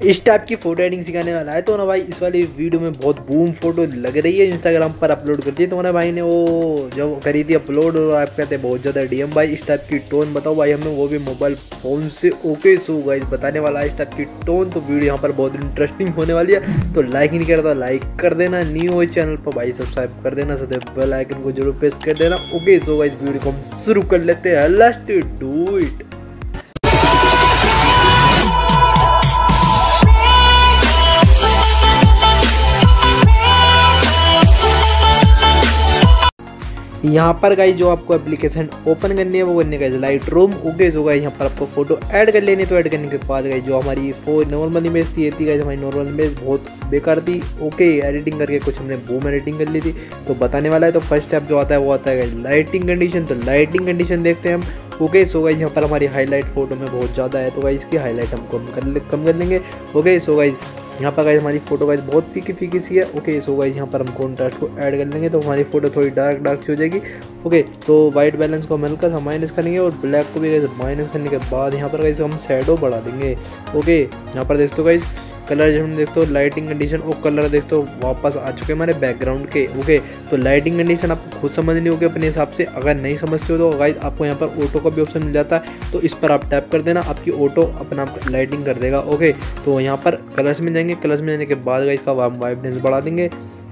इस टाइप की photo editing सिखाने वाला है। तो ना भाई इस वाली वीडियो में बहुत बूम फोटो लग रही है, इंस्टाग्राम पर अपलोड कर दी तो ना भाई ने वो जब करी थी अपलोड, और आप कहते हैं बहुत ज़्यादा डीएम भाई इस टाइप की टोन बताओ भाई हमें, वो भी मोबाइल फ़ोन से। ओके सो गाइस बताने वाला है इस टाइप की टोन, तो वीडियो यहाँ पर बहुत इंटरेस्टिंग होने वाली है। तो लाइक नहीं करता लाइक कर देना, न्यू हो चैनल पर भाई सब्सक्राइब कर देना, साथ बेल आइकन को जरूर प्रेस कर देना। ओके सो गाइस वीडियो को हम शुरू कर लेते हैं, लेट्स डू इट। यहाँ पर गाइस जो आपको एप्लीकेशन ओपन करनी है वो करने का light room. Okay so guys यहाँ पर आपको फोटो ऐड कर लेनी है। तो ऐड करने के बाद गाइस जो हमारी नॉर्मल इमेज थी गाइस, हमारी नॉर्मल इमेज बहुत बेकार थी। ओके एडिटिंग करके कुछ हमने बूम एडिटिंग कर ली थी, तो बताने वाला है। तो फर्स्ट स्टेप जो आता है वो आता है गाइस लाइटिंग कंडीशन। तो लाइटिंग कंडीशन देखते हैं हम। ओके सो गाइस यहाँ पर हमारी हाईलाइट फोटो में बहुत ज़्यादा है, तो गाइस इसकी हाईलाइट हम कम कर लेंगे। ओके सो गाइस यहाँ पर गाइस हमारी फोटो गाइस बहुत फीकी सी है। ओके सो गाइस यहाँ पर हम कॉन्ट्रास्ट को ऐड कर लेंगे, तो हमारी फोटो थोड़ी डार्क सी हो जाएगी। ओके तो वाइट बैलेंस को हम हल्का सा माइनस करेंगे, और ब्लैक को भी गाइस माइनस करने के बाद यहाँ पर गाइस हम शैडो बढ़ा देंगे। ओके यहाँ पर देखते हो गाइस कलर जब हम देखते हो लाइटिंग कंडीशन और कलर देखते हो वापस आ चुके हमारे बैकग्राउंड के। ओके तो लाइटिंग कंडीशन आपको खुद समझनी होगी अपने हिसाब से, अगर नहीं समझते हो तो गाइस आपको यहाँ पर ऑटो का भी ऑप्शन मिल जाता है, तो इस पर आप टैप कर देना, आपकी ऑटो अपना आप लाइटिंग कर देगा। ओके तो यहाँ पर कलर्स में जाएंगे, कलर्स में जाने के बाद गाइस का वाइब्रेंस बढ़ा देंगे।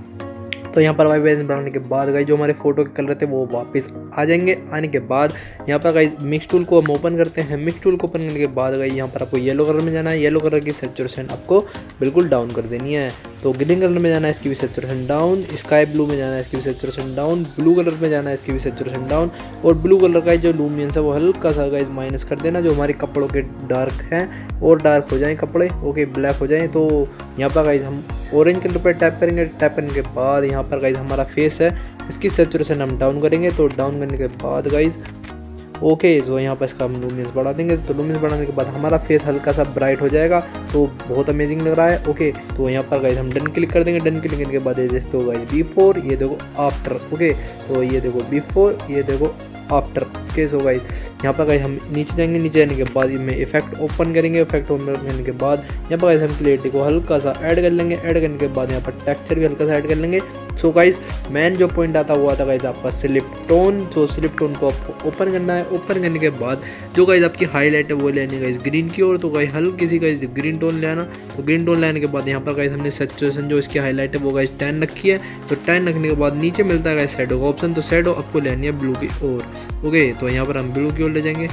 तो यहाँ पर वाइब्रेंस बढ़ाने के बाद गाइस जो हमारे फोटो के कलर थे वो वापस आ जाएंगे। आने के बाद यहाँ पर गाइस मिक्स टूल को हम ओपन करते हैं। मिक्स टूल को ओपन करने के बाद गाइस यहाँ पर आपको येलो कलर में जाना है, येलो कलर की सैचुरेशन आपको बिल्कुल डाउन कर देनी है। तो ग्रीन कलर में जाना है, इसकी भी सैचुरेशन डाउन। स्काई ब्लू में जाना है, इसकी भी सैचुरेशन डाउन। ब्लू कलर में जाना है, इसकी भी सैचुरेशन डाउन। और ब्लू कलर का जो लुमिनेंस है वो हल्का सा गाइस माइनस कर देना, जो हमारे कपड़ों के डार्क हैं और डार्क हो जाएं कपड़े। ओके ब्लैक हो जाएं। तो यहाँ पर गाइस हम ऑरेंज कलर पर टैप करेंगे। टैप करने के बाद यहाँ पर गाइस हमारा फेस है, इसकी सैचुरेशन हम डाउन करेंगे। तो डाउन करने के बाद गाइस ओके तो यहाँ पर इसका हम लुमिनेंस बढ़ा देंगे। तो लुमिनेंस बढ़ाने के बाद हमारा फेस हल्का सा ब्राइट हो जाएगा, तो बहुत अमेजिंग लग रहा है। ओके तो यहाँ पर गाइस हम डन क्लिक कर देंगे। डन क्लिक करने के बाद ये देखो गाइस बिफोर, ये देखो आफ्टर। ओके तो ये देखो बिफोर, ये देखो आफ्टर। ओके सो गाइस यहाँ पर गाइस हम नीचे जाएंगे, नीचे जाने के बाद इसमें इफेक्ट ओपन करेंगे। इफेक्ट ओपन करने के बाद यहाँ पर गाइस हम क्लियरिटी को हल्का सा ऐड कर लेंगे। ऐड करने के बाद यहाँ पर टेक्सचर भी हल्का सा ऐड कर लेंगे। सो गाइस मेन जो पॉइंट आता हुआ था गाइस आपका स्लिप टोन। जो स्लिप टोन को आपको ओपन करना है। ओपन करने के बाद जो गाइस आपकी हाईलाइट है वो लेनी गाइस ग्रीन की ओर। तो गाइस हल्की सी गाइस ग्रीन टोन ले आना। तो ग्रीन टोन लाने के बाद यहाँ पर गाइस हमने सैचुरेशन जो इसकी हाईलाइट है वो गाइस 10 रखी है। तो 10 रखने के बाद नीचे मिलता है गाइस शैडो का ऑप्शन। तो शैडो आपको लेनी है ब्लू की ओर। ओके तो यहाँ पर हम ब्लू की ओर ले जाएंगे।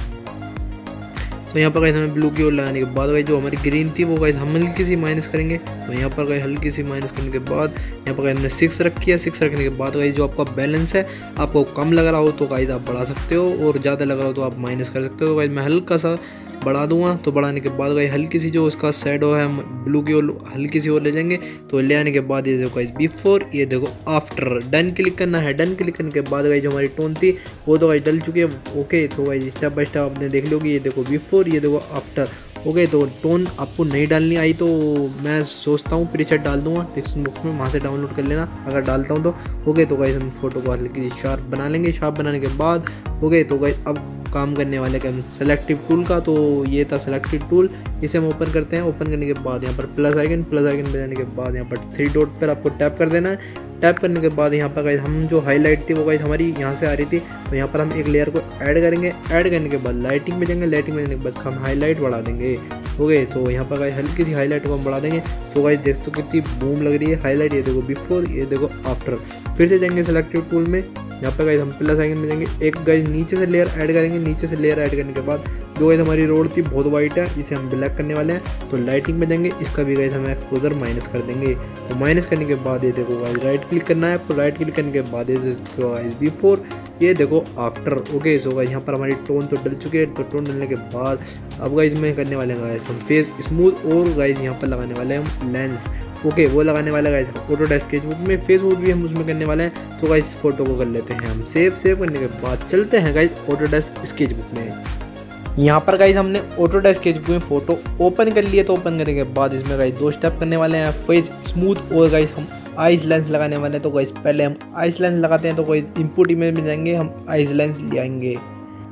तो यहाँ पर गाइस हमें ब्लू की ओर लगाने के बाद गाइस जो हमारी ग्रीन थी वो गाइस हम हल्की सी माइनस करेंगे। तो यहाँ पर गाइस हल्की सी माइनस करने के बाद यहाँ पर गाइस हमने 6 रखी है। 6 रखने के बाद गाइस जो आपका बैलेंस है आपको कम लग रहा हो तो गाइस आप बढ़ा सकते हो, और ज़्यादा लग रहा हो तो आप माइनस कर सकते हो। तो गाइस मैं हल्का सा बढ़ा दूंगा। तो बढ़ाने के बाद गाइस हल्की सी जो उसका शैडो है हम ब्लू की ओर हल्की सी ओर ले जाएंगे। तो ले आने के बाद ये देखो गाइस बिफोर, ये देखो आफ्टर। डन क्लिक करना है। डन क्लिक करने के बाद गाइस जो हमारी टोन थी वो तो गाइस डल चुकी है। ओके तो गाइस स्टेप बाय स्टेप आपने देख लोगे, ये देखो बिफोर, ये देखो आफ्टर। ओके तो टोन आपको नहीं डालनी आई तो मैं सोचता हूँ प्रीसेट डाल दूंगा डिस्क्रिप्शन बॉक्स में, वहाँ से डाउनलोड कर लेना अगर डालता हूँ तो। ओके तो गाइस हम फोटो को हल्की शार्प बना लेंगे। शार्प बनाने के बाद ओके तो गाइस अब काम करने वाले का हम सेलेक्टिव टूल का। तो ये था सेलेक्टिव टूल, इसे हम ओपन करते हैं। ओपन करने के बाद यहाँ पर प्लस आइकन पे जाने के बाद यहाँ पर 3 डॉट पर आपको टैप कर देना है। टैप करने के बाद यहाँ पर गाइस हम जो हाईलाइट थी वो गाइस हमारी यहाँ से आ रही थी, तो यहाँ पर हम एक लेयर को ऐड करेंगे। ऐड करने के बाद लाइटिंग में जाएंगे। लाइटिंग में जाने के बाद हम हाईलाइट बढ़ा देंगे। ओके तो यहाँ पर गाइस हल्की सी हाईलाइट को हम बढ़ा देंगे। सो गाइस देख तो कितनी बूम लग रही है हाईलाइट। ये देखो बिफोर, ये देखो आफ्टर। फिर से जाएंगे सेलेक्टिव टूल में। यहाँ पर गाइस हम प्लस आइकन में जाएंगे। एक गाइस नीचे से लेयर ऐड करेंगे। नीचे से लेयर ऐड करने के बाद जो गाइस हमारी रोड थी बहुत वाइट है, इसे हम ब्लैक करने वाले हैं। तो लाइटिंग में जाएंगे, इसका भी गाइस हम एक्सपोजर माइनस कर देंगे। तो माइनस करने के बाद ये देखो गाइस राइट क्लिक करना है आपको। राइट क्लिक करने के बाद ये देखो गाइस बिफोर, ये देखो आफ्टर। ओके सो गाइस यहाँ पर हमारी टोन तो डल चुकी है। तो टोन डलने के बाद अब गाइस में करने वाले हैं गाइस हम फेस स्मूथ, और गाइस यहाँ पर लगाने वाले हैं हम लेंस। ओके वो लगाने वाला गाइस ऑटोडेस्क स्केचबुक में। फेसबुक भी हम उसमें करने वाले हैं। तो गाइस फोटो को कर लेते हैं हम सेव। सेव करने के बाद चलते हैं गाइस ऑटोडेस्क स्केचबुक में। यहाँ पर गाइस हमने ऑटोडेस्क स्केचबुक में फोटो ओपन कर लिया। तो ओपन करने के बाद इसमें गाइस 2 स्टेप करने वाले हैं, फेस स्मूथ और गाइस हम आइस लेंस लगाने वाले हैं। तो गाइस पहले हम आइस लेंस लगाते हैं। तो गाइस इनपुट इमेज में जाएंगे, हम आइस लेंस ले आएंगे।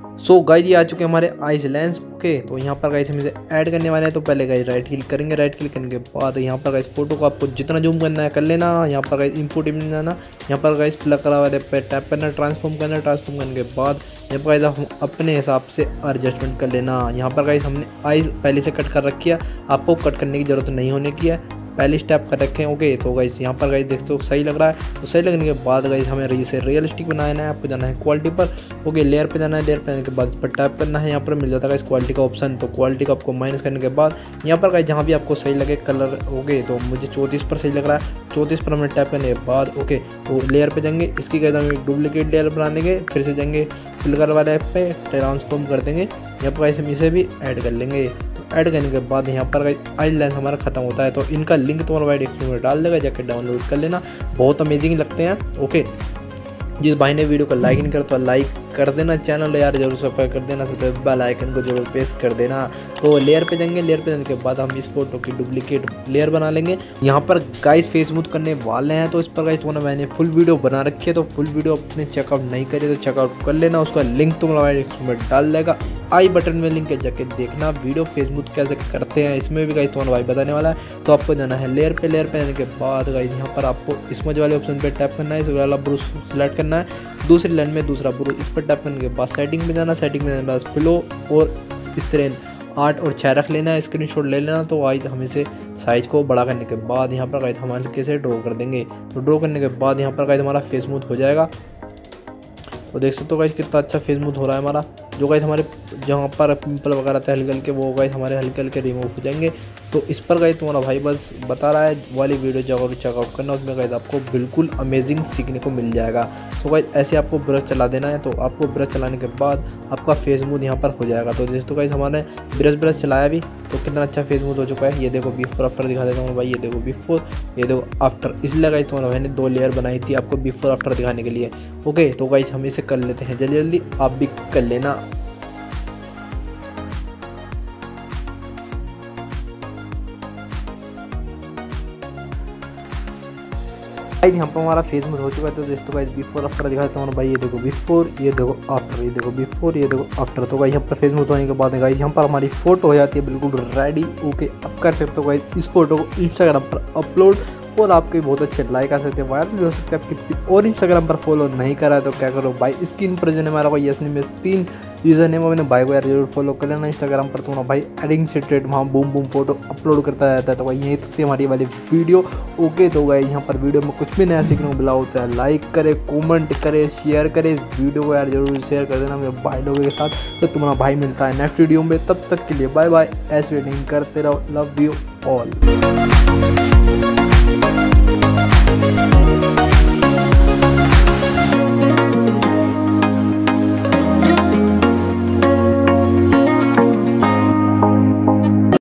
सो गाइस ये आ चुके हैं हमारे आइज लेंस। ओके, तो यहाँ पर गाइस हम इसे ऐड करने वाले हैं। तो पहले गाइस राइट क्लिक करेंगे, राइट क्लिक करने के बाद यहाँ पर गाइस फोटो को आपको जितना जूम करना है कर लेना। यहाँ पर गाइस इंपोर्ट में जाना, यहाँ पर गाइस प्लग करा वाले पे टैप करना, ट्रांसफॉर्म करना, ट्रांसफॉर्म करने के बाद यहाँ पर गाइस हम अपने हिसाब से एडजस्टमेंट कर लेना। यहाँ पर गाइस हमने आइज पहले से कट कर रखी है, आपको कट करने की जरूरत नहीं होने की है, पहले स्टेप कर रखे हैं। ओके, तो गाइस यहाँ पर गाइस देखते हो सही लग रहा है। तो सही लगने के बाद गाइस हमें इसे रियलिस्टिक बनाना है। आपको जाना है क्वालिटी पर। ओके, लेयर पे जाना है, लेयर पे जाने के बाद इस पर टैप करना है। यहाँ पर मिल जाता है गाइस क्वालिटी का ऑप्शन। तो क्वालिटी को आपको माइनस करने के बाद यहाँ पर गाइस जहाँ भी आपको सही लगे कलर। ओके, तो मुझे 34 पर सही लग रहा है, 34 पर हमें टैप करने के बाद ओके तो लेयर पे जाएंगे। इसकी गाइस हम एक डुप्लीकेट लेयर बना लेंगे, फिर से जाएंगे फिल्टर वाले ऐप पे ट्रांसफॉर्म कर देंगे। यहाँ पर गाइस हम इसे भी ऐड कर लेंगे। ऐड करने के बाद यहाँ पर आइज लेंस हमारा खत्म होता है। तो इनका लिंक तुम्हारा भाई डिस्क्रिप्शन में डाल देगा, जाकर डाउनलोड कर लेना, बहुत अमेजिंग लगते हैं। ओके, जिस भाई ने वीडियो को लाइक नहीं करा तो लाइक कर देना, चैनल यार जरूर सब्सक्राइब कर देना, साथ बेल आइकन को जरूर प्रेस कर देना। तो लेयर पे जाएंगे, लेयर पे जाने के बाद हम इस फोटो की डुप्लीकेट लेयर बना लेंगे। यहाँ पर गाइस फेस स्मूथ करने वाले हैं, तो इस पर गाइस तुम्हारा मैंने फुल वीडियो बना रखी है। तो फुल वीडियो अपने चेकआउट नहीं करिए तो चेकआउट कर लेना, उसका लिंक तुम्हारा में डाल देगा, आई बटन में लिंक है, जाके देखना वीडियो फेस स्मूथ कैसे करते हैं। इसमें भी गाइस तुम्हारा भाई बताने वाला है। तो आपको जाना है लेयर पे, लेयर पे जाने के बाद गाइस यहाँ पर आपको स्मज वाले ऑप्शन पे टैप करना है, इस वाला ब्रश सेलेक्ट करना है, दूसरी लाइन में दूसरा ब्रश, इस पर टैप करने के बाद सेटिंग में जाना, सेटिंग में जाने के बाद फ्लो और स्ट्रेंथ 8 और 6 रख लेना है, स्क्रीनशॉट ले लेना। तो गाइस हम इसे साइज को बड़ा करने के बाद यहाँ पर गाइस हम हल्के से ड्रॉ कर देंगे। तो ड्रॉ करने के बाद यहाँ पर गाइस हमारा फेस स्मूथ हो जाएगा। तो देख सकते हो गाइस कितना अच्छा फेस स्मूथ हो रहा है हमारा। जो गाइस हमारे जहाँ पर पिंपल वगैरह थे हल्के हल्के, वो गाइस हमारे हल्के हल्के रिमूव हो जाएंगे। तो इस पर गाइस तुम्हारा भाई बस बता रहा है वाली वीडियो जरूर चेकआउट करना, उसमें गाइस आपको बिल्कुल अमेजिंग सीखने को मिल जाएगा। तो गाइस ऐसे आपको ब्रश चला देना है। तो आपको ब्रश चलाने के बाद आपका फेस स्मूथ यहाँ पर हो जाएगा। तो जैसे तो गाइस हमारे ब्रश चलाया भी, तो कितना अच्छा फेस स्मूथ हो चुका है। ये देखो बिफोर आफ्टर दिखा देता हूँ भाई, ये देखो बिफोर, ये देखो आफ्टर। इसलिए गाइस तुम्हारा भाई ने 2 लेयर बनाई थी आपको बिफोर आफ्टर दिखाने के लिए। ओके, तो गाइस हम इसे कर लेते हैं जल्दी जल्दी, आप भी कर लेना। गाइस यहाँ पर हमारा फेस स्मूथ हो चुका है। तो दोस्तों गाइस बिफोर आफ्टर दिखा देता हूँ भाई, ये देखो बिफोर, ये देखो आफ्टर, ये देखो बिफोर, ये देखो आफ्टर। तो गाइस यहाँ पर फेस स्मूथ होने के बाद गाइस यहाँ पर हमारी फोटो हो जाती है बिल्कुल रेडी। ओके, अब कर सकते हो गाइस इस फोटो को इंस्टाग्राम पर अपलोड, और आपके बहुत अच्छे लाइक आ सकते हैं, वायरल भी हो सकते हैं आपकी। और इंस्टाग्राम पर फॉलो नहीं करा है तो क्या करो भाई, स्क्रीन पर जो हमारा भाई यसनी में 3 यूज़र नेम, मैंने भाई को यार जरूर फॉलो कर लेना इंस्टाग्राम पर। तो ना भाई एडिंग से ट्रेड वहाँ बूम बूम फोटो अपलोड करता रहता है। तो भाई यही थी हमारी वाली वीडियो। ओके, तो भाई यहाँ पर वीडियो में कुछ भी नया सीखने को मिला होता है, लाइक करे, कमेंट करे, शेयर करे, इस वीडियो को यार जरूर शेयर कर देना मेरे भाई लोगों के साथ। तो तुम्हारा भाई मिलता है नेक्स्ट वीडियो में, तब तक के लिए बाय बाय, ऐसे वेटिंग करते रहो, लव यू ऑल।